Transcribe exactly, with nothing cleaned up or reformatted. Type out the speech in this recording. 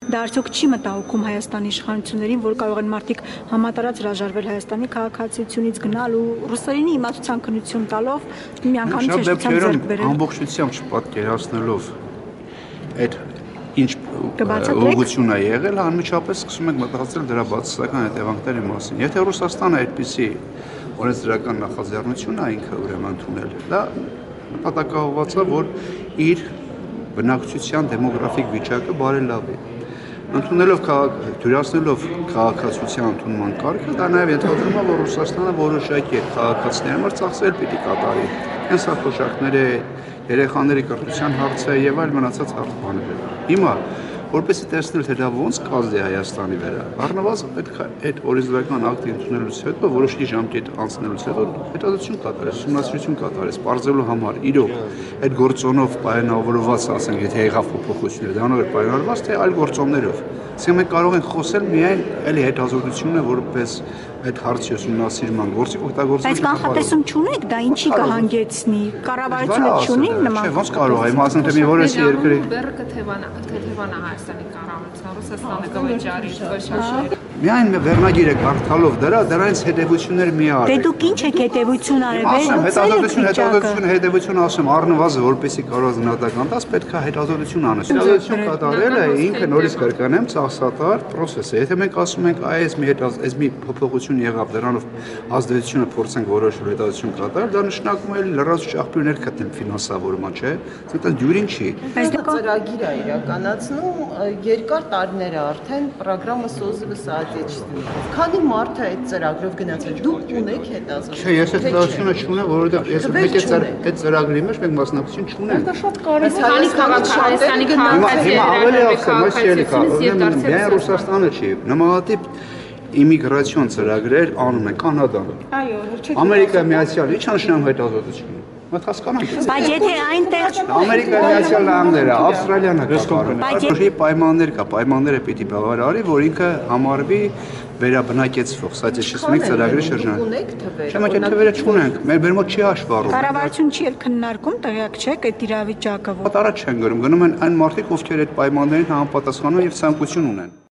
Դա արդյոք չի մտահոգում Հայաստանի իշխանություններին, որ կարող են մարդիկ համատարած հրաժարվել Հայաստանի քաղաքացիությունից գնալ ու ռուսերենի իմացության քննություն տալով միանգամից հեշտությամբ ձեռք բերել։ Ամբողջությամբ չպատկերացնելով այդ ինչ ուղղություն է եղել, անմիջապես սկսում ենք մտածել դրա բացասական հետևանքների մասին։ Եթե Ռուսաստանը այդպիսի օրենսդրական նախաձեռնություն է ինքը ուրեմն ընդունել, դա նպատակաուղղված է, որ իր բնակչության դեմոգրաֆիկ վիճակը բարելավի։ Ընդունելով դյուրացնելով քաղաքացիության ընդունման կարգը, դա նաև ենթադրում է, որ Ռուսաստանը որոշակի քաղաքացիների համար ծախսել պիտի կատարի կենսաթոշակների, երեխաների կրթության հարցը եւ այլ մնացած հարցեր։ Հիմա որպեսզի տեսնել թե դա ոնց կազդի Հայաստանի վրա, առնվազն պետք է այդ օրենսդրական ակտի ընդունելուց հետո որոշակի ժամկետ անցնելուց հետո հետազոտություն կատարես, ուսումնասիրություն կատարես, պարզելու համար իրոք այդ գործոնով պայմանավորված, ասենք, եթե եղավ փոփոխություններ, դրանով էր պայմանավորված, թե այլ գործոններով։ Ասենք մենք կարող ենք խոսել միայն էլի հետազոտությունը որպես այդ հարցի ուսումնասիրման գործի օգտագործումը։ Բայց կանխատեսում չունեք, դա ինչի կհանգեցնի, կառավարությունը չունի նման։ Չէ, ոնց կարող է, ասում թե մի որոշ երկրի բեռը կթևանա, կթևանա Հայաստանի կառավարությունը, Ռուսաստանը կվճարի, կշաշի։ Միայն վերնագիրը կարդալով դրա, դրանից հետևություններ մի արեք։ Դե դուք ինչ եք հետևություն արել։ Ասեմ, հետազոտություն, հետազոտություն, հետևություն ասեմ, առնվազն որպեսի կարող գնահատական տաս, պետք է հետազոտություն անես։ Հետազոտություն կատարելը ինքը նորից կրկնեմ, ծախսատար process է։ Եթե մենք ասում ենք, այս մի այս մի փոփոխություն եղավ, դրանով ազդեցությունը փորձենք որոշել հետազոտություն կատարել, դա նշանակում է լրացուցիչ աղբյուրներ գտնել ֆինանսավորման, չէ՞։ Դա դյուրին չի։ Բայց դա ծրագիր է իրականացնում երկար տարիներ է արդեն ծրագրամը սոզվը սահեցնում։ Քանի մարդ է այդ ծրագրով գնացել, դուք ունեք հետազոտություն։ Չէ, ես այդ հետազոտությունը չունեմ, որովհետև ես մեկ այդ ծրագրի մեջ մենք մասնակցություն չունենք։ Դա շատ կարևոր է։ Հայաստանի քաղաքացիների Հիմա ավելի ասեմ, այս ելիքա, միայն Ռուսաստանը չի, նմանատիպ իմիգրացիոն ծրագրեր անում են Կանադան։ Այո, Ամերիկայի Միացյալ Նահանգները, ի՞նչ նշանակում հետազոտությունը։ Մենք հասկանանք։ Բայց եթե այնտեղ Ամերիկայի Միացյալ Նահանգները, Ավստրալիան կատարում են։ Որոշի պայմաններ կա, պայմանները պիտի բավարարի, որ ինքը համարվի վերաբնակեցվող, սա մենք ծրագրի շրջանում։ Ունեք թվեր։ Չէ, մենք թվերը չունենք, մեր մեր մոտ չի հաշվառում։ կառավարություն չի էլ քննարկում, տեղյակ չեք այդ իրավիճակը։ Առաջ չեն գրում, գնում են այն մարդիկ, ովքեր այդ պայմաններին համապատասխանում եւ ցանկություն ունեն։